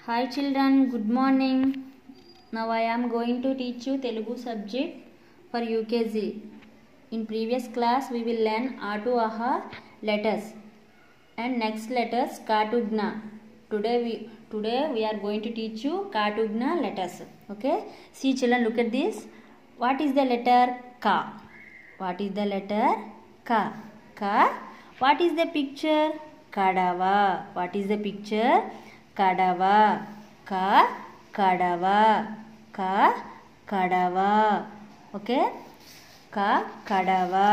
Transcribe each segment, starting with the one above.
Hi children, good morning. Now I am going to teach you Telugu subject for UKG. In previous class we will learn A to Aha letters and next letters Ka to Gna. Today we are going to teach you Ka to Gna letters. Okay? See children, look at this. What is the letter Ka? What is the letter Ka? Ka. What is the picture? Kadava. What is the picture? Kadava. Ka. Kadava. Ka. Kadava. Okay. Ka. Kadava.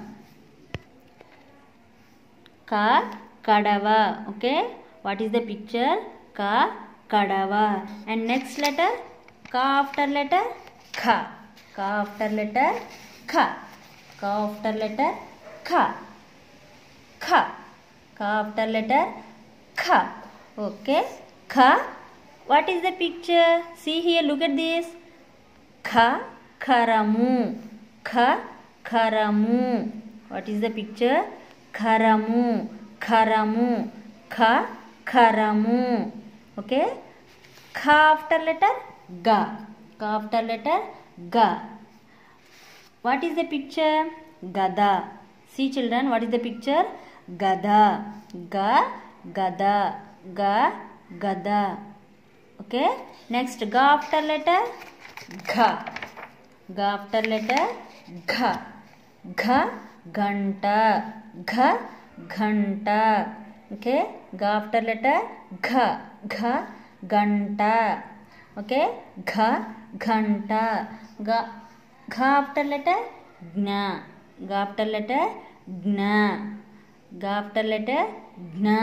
Ka. Kadava. Okay. What is the picture? Ka. Kadava. And next letter? Ka after letter? Kha. Ka after letter? Kha. Ka after letter? Kha. Kha. Ka after letter? Kha. Okay. Kha. What is the picture? See here, look at this. Kha. Kharamu. Kha. Kharamu. What is the picture? Kharamu. Kharamu. Kha. Kharamu. Okay. Kha after letter? Ga. Ka after letter? Ga. What is the picture? Gada. See children, what is the picture? Gada. Ga. Gada. Ga. Gada. Okay. Next, ga after letter? Gha. Ga after letter? Gha. Gha. Ghanta. Gha. Ghanta. Okay. Ga after letter? Gha. Gha. Ghanta. Okay. Gha. Ghanta. Ga. Gha after letter? Gna. Ga after letter? Gna. Ga after letter? Gna.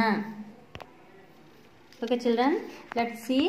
Okay children, let's see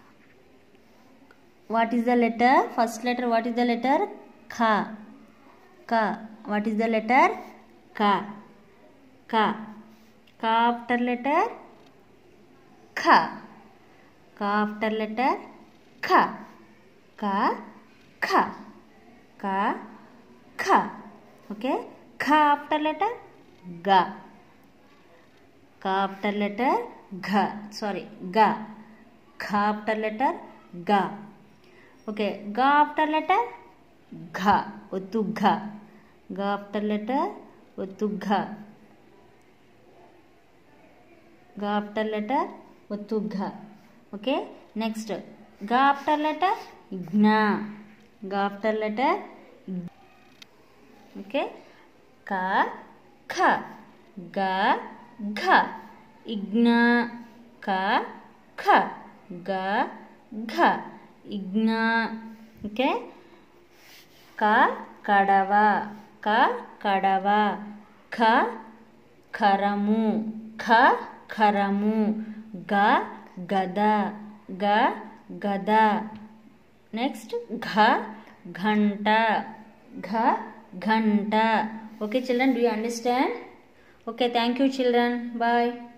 what is the letter. First letter, what is the letter? Kha. Ka. What is the letter? Ka. Ka. Ka after letter? Kha. Ka after letter? Kha. Ka. Kha. Ka. Kha. Okay. Kha after letter? Ga. Ka after letter? Gha. Sorry. Ga. Kha after letter? Ga. Okay. Ga after letter? Gha. Uttu gha. Ga after letter? Uttu gha. Ga after letter? Uttu gha. Okay. Next. Ga after letter? Gna. Ga after letter? Okay. Ka. Kha. Ga. Gha. Igna. Ka. Kha. Ga. Gha. Igna. Okay. Ka. Kadava. Ka. Kadava. Kha. Kharamu. Kha. Kharamu. Ga. Gada. Ga. Gada. Next. Gha. Ghanta. Gha. Ghanta. Okay children, do you understand? Okay, thank you children. Bye.